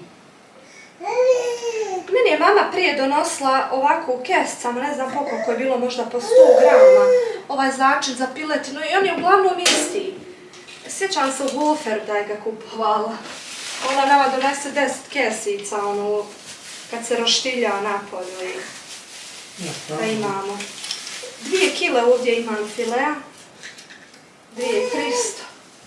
Meni je mama prije donosila ovako u kesicama, ne znam po koliko je bilo, možda po sto grama, ovaj začin za piletinu i on je uglavnom isti. Sjećam se u Hoferu da je ga kupovala. Ona nama donese deset kesica, ono, kad se roštilja napolju i da imamo. Dvije kile ovdje imam filea, dvije tristo.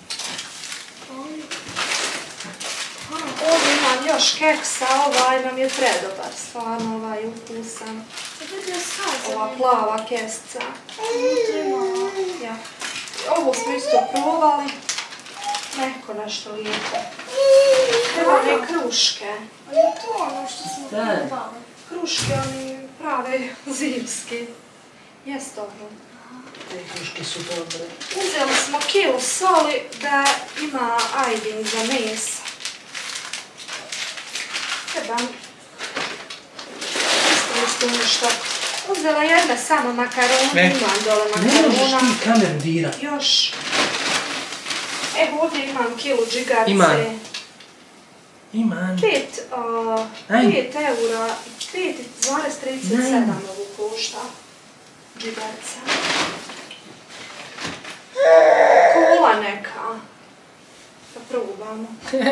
Ovdje imam još keksa, ovaj nam je predobar, stvarno ovaj je ukusan. Ova plava kesca. Ja. Ovo smo isto probali. Neko nešto lijepo. Evo one kruške. A je to ono što smo probali? Kruške, oni prave zimski. Jest dobro. Te kruške su dobre. Uzeli smo kilu soli da ima ajdin za meso. Trebam. Isto isto nešto. Uzela jedna samo makaronu, imam dole makarona. Ne možeš ti kamer dirat. Još. Evo ovdje imam kilu džigarce. Imam. Imam. Pet, uh, pet eura, pet zarez trideset sedam ovu košta. Džigarca. Kola neka. Da probamo.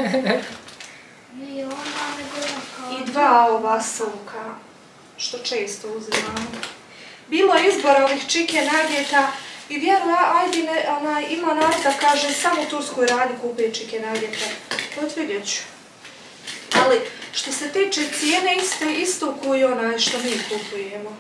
Nije ona, nego jaka. I dva ova soka, što često uzimamo. Bilo je izbora ovih chicken nuggeta i vjeruj, ajde, onaj, ima narod da kaže samo u Turskoj radi kupe chicken nuggete. Od vidjet ću. Ali što se tiče cijene, iste isto koji onaj što mi kupujemo.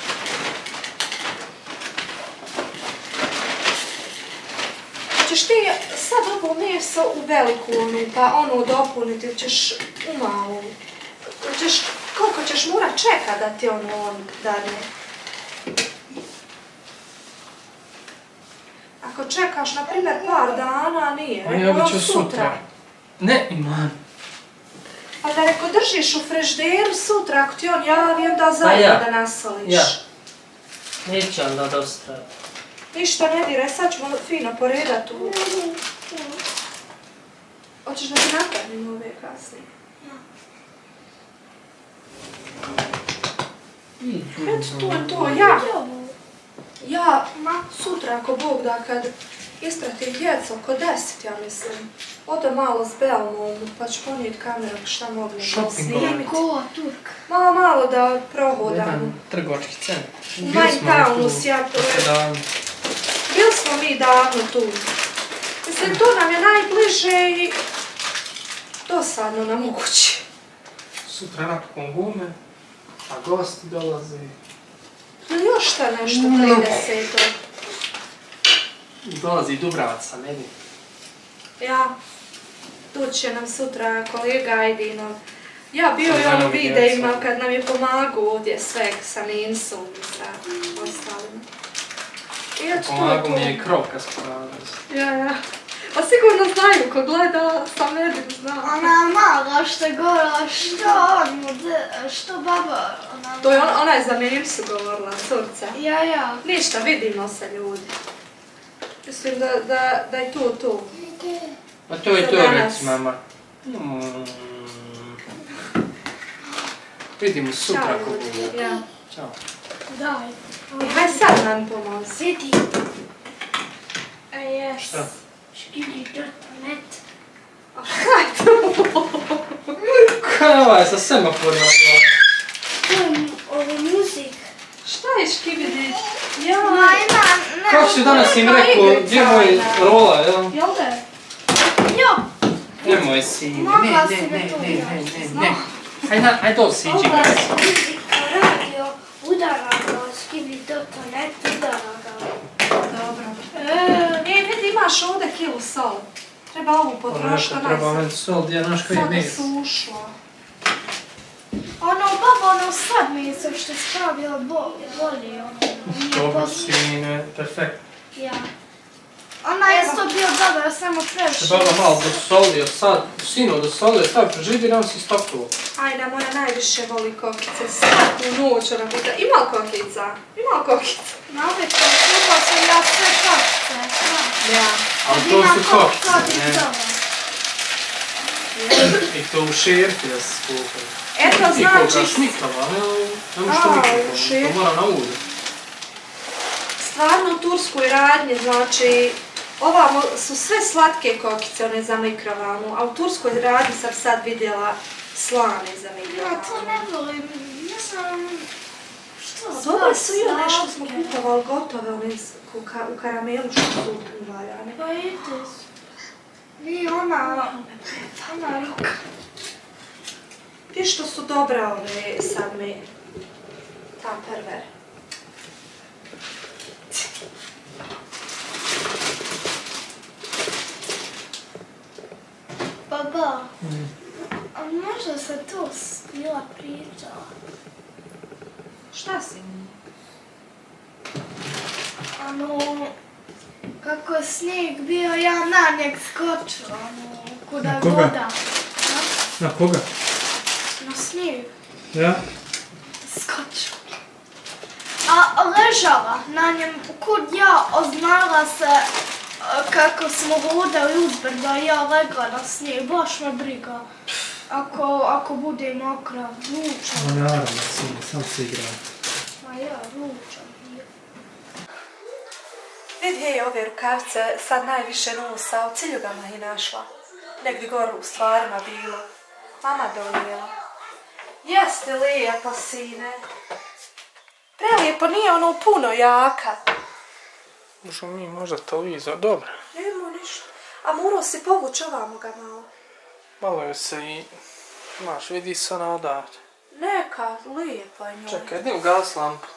Hoćeš ti sad ovo meso u veliku onu, pa onu dopuniti, ćeš u malu. Hoćeš, koliko ćeš morat čekat da ti ono on dadne? Ako čekaš, na primjer, par dana, nije. A ja bi ću sutra. Ne, imam. Pa da reko držiš u frižderu sutra, ako ti on javi, onda zajedno da nasoliš. Ja. Neće onda dosta. Ništa ne diraj, sad ćemo fino poredat u... Hoćeš da ti napravim ove kasnije? Eto, to je to, ja. Ja, sutra, ako Bog da, kad ispratim djecu oko deset, ja mislim, odem malo s Belmom, pa ću ponijeti kameru šta mogu snimiti. Kola Turka. Malo, malo da prohodam. Jedan trgovački centar. U Main Townu, Sjatovu. Bili smo mi davno tu. Mislim, to nam je najbliže i dosadno nam u kući. Sutra napokon gume, a gosti dolaze. Ili još šta nešto tridesetog? Dolazi Dubravaca, ne vidim. Ja, tu će nam sutra kolega Ajdinov. Ja bio Sa i ono Ivanovi videima djecom. kad nam je pomagao ovdje sve sa Ninsom i sa ostalim. I ja ću Pomagao to mi je to. i krov kad smo radili. Ja, ja. Pa sigurno znaju, ko gleda sa medim zna. Ona mala što je govorila, što on mu, de- što baba, ona... To je ona, ona je za Ninsu govorila, curca. Ja, ja. Ništa, vidimo se ljudi. Mislim da, da, da je to to. Ma to je Za to, danas. reci mama. Mm. Vidimo sutra Ćao ako ljudi. bude. Ja. Ćao. Daj. I haj sad nam pomozi. Vidi. E, jes. Šta? Škidi drtanet. Kaj je ovaj sa semaforima? Ovo muzik. Šta je škibidi? Ja, Ma ima, ne. Kako si danas im neka rekao, igrica, gdje je moj ajde. rola, jel? Jel da? Jo. Nemoj sine, ne, Mogla ne, si ne, me ne, to ne, igrati, ne, znam. ne. Aj, na, aj dol siđi. Ovo je muzik radio, udara ga, škidi drtanet, udara ga. Dobro. E, vidi, imaš ovdje kilu sol. Treba ovu potrošiti, Ono onaj treba sam meni sol, gdje naš koji je sada mis. sušla. Ono, baba, ono sad meso što je spravila bo, bolje, ono. nije Dobro poslije. sine, perfekt. Ja. Ona je isto bio dobar, samo Še previše. baba malo dosolio sad, sinu dosolio, stavi prežidi nam si stopilo. Ajde, moja najviše voli kokice. Svaku noć ona puta. Ima li kokica? Ima li kokica? Navikla, slupa sam ja sve kokice, znam. Ja. Ali Kad to imam su kokice, kokice, ne? dobar. I to u šerpi da se skupaju. Eto, I koliko znači, šmikava, ne, ne možeš A, to u mikrofon, šerpi. to mora na udu. stvarno u turskoj radnji, znači, ovamo su sve slatke kokice, one za mikrovalnu, a u turskoj radnji sam sad vidjela slane za Ja mikrovalnu. to ne volim, ne znam što Dobre su i one što slatke. smo kupovali gotove, one iz- u, ka, u karamelu što su uvaljane. Pa ide. Nije ona, ona ruka. Ti što su dobre ove sad mi Tupperware. Baba, a možda se to s- bila pričala? Šta si mi? Ono, kako je snijeg bio, ja na njeg skočila, ono, kuda je Na koga? voda. Na koga? Na snijeg. Ja? Skočila. A ležala na njem, kud ja oznala se e, kako smo hodali uzbrdo, ja legla na snijeg, baš me briga. Ako, ako bude mokra, ruča. Ma naravno, sine, sam se igrao. Ma ja, ruča. Vidi je ove rukavice, sad najviše nosa, u ciljugama je našla. Negdje gore u stvarima bilo. Mama donijela. Jeste lijepo, sine. Prelijepo, nije ono puno jaka. Možemo mi možda televizor, dobro. Nemo ništa. A morao si povući ovamo ga malo. Malo je se i... Maš, vidi se ona odavde. Neka, lijepa je njoj. Čekaj, idem gas lampu.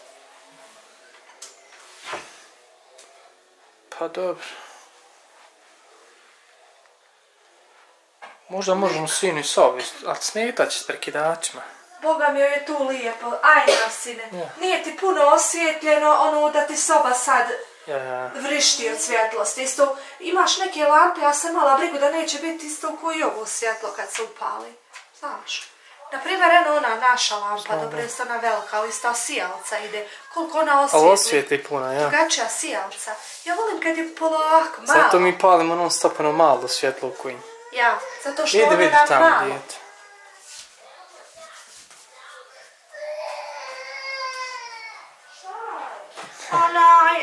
Pa dobro. Možda možemo sinu i sobi, ali smetat će s prekidačima. Boga mi joj je tu lijepo. Ajde, sine. Ja. Nije ti puno osvjetljeno, ono da ti soba sad Ja, ja. vrišti od svjetlosti. Isto, imaš neke lampe, ja sam mala brigu da neće biti isto ko i ovo svjetlo kad se upali. Znaš. Naprimjer, eno ona naša lampa, Znam, dobro da. je ona velika, ali ista sijalca ide. Koliko ona Ali osvjetli. osvijeti puno, ja. Drugačija sijalca. Ja volim kad je polako, malo. Zato mi palimo non stop ono malo svjetlo u kuhinji. Ja, zato što Ide ono vidi nam tamo malo. dijete. Onaj...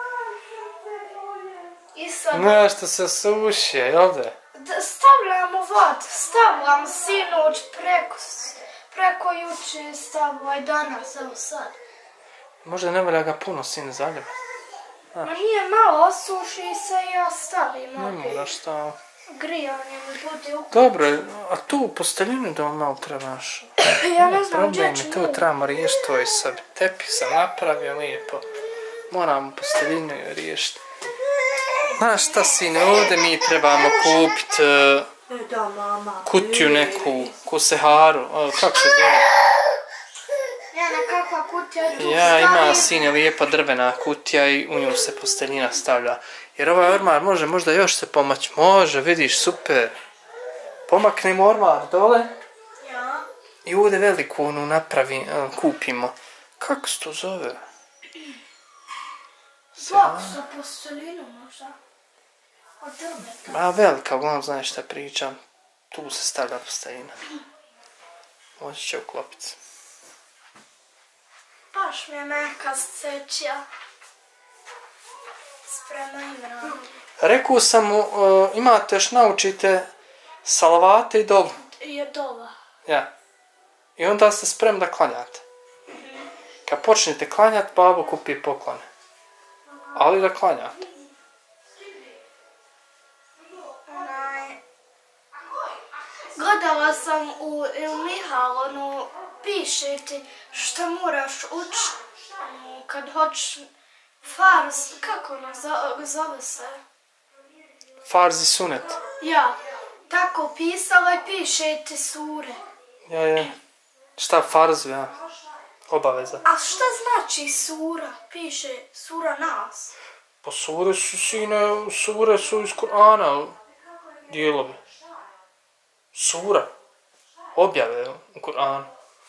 I sad... Nešto se suši, jel da? D- stavljamo vod, stavljam sinoć preko, s- preko juče stavljaj danas, evo sad. Možda ne valja ga puno sine zaljeva. Ma nije malo, osuši se i ja stavim Ne opet. moraš staviti. Grijanje mi bude u... Dobro, a tu posteljinu da malo trebaš. Ja ne znam Problem gdje je ću to, trebamo riješiti to i sad. Tepih sam napravio lijepo. Moramo posteljinu riješiti. Znaš šta sine, ovdje mi trebamo kupiti uh, Da, mama. kutiju neku, kuseharu, uh, kako se zove? Ja nekakva kutija tu Ja, ima stavim. sine lijepa drvena kutija i u nju se posteljina stavlja. Jer ovaj ormar može možda još se pomać. Može, vidiš, super. Pomaknemo ormar dole Ja. i ovdje veliku onu napravi, uh, kupimo. Kako se to zove? Box za posteljinu možda. Od drveta. A velika, uglavnom znaš šta pričam. Tu se stavlja posteljina. Moći će uklopiti se. Baš mi je meka sceća. Sprema Imran. Rekao sam mu, uh, imate još naučite salavate i dovu. Je dova. Ja. I onda ste spremni da klanjate. Kad počnete klanjati, babo kupi poklone. Ali da klanjate. Onaj... Gledala sam u Il Mihal, ono, piše ti šta moraš učiti kad hoćeš farz, kako ono zo- zove se? Farzi sunet. Ja, tako pisala i piše ti sure. Ja, ja. Šta farz, ja. Obaveza. A šta znači sura? Piše sura nas. Pa sure su sine, sure su iz Kur'ana dijelovi. Sura. Objave u Kur'anu.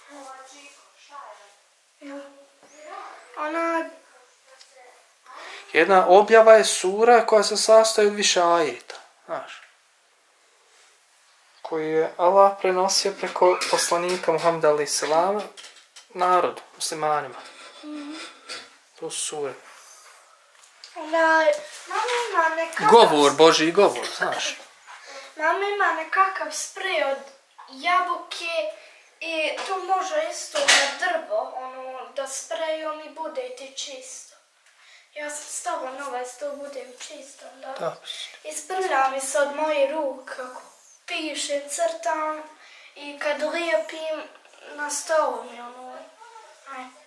Ona, Jedna objava je sura koja se sastoji od više ajeta. Znaš. Koji je Allah prenosio preko poslanika Muhammeda alejhi selam narodu, muslimanima. To su sure. ona, mama ima nekakav... Govor, Božji govor, znaš. Mama ima nekakav sprej od jabuke i tu može isto na drvo, ono, da sprejom i bude ti čisto. Ja sam stavila na ovaj stol, budem čisto, da. Da. Isprlja mi se od moje ruke, kako pišem, crtam i kad lijepim na stolu mi ono, aj.